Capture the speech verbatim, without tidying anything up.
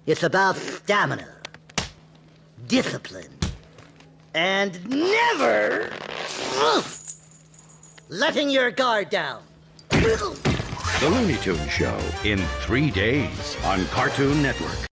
It's about stamina, discipline, and never letting your guard down. The Looney Tunes Show in three days on Cartoon Network.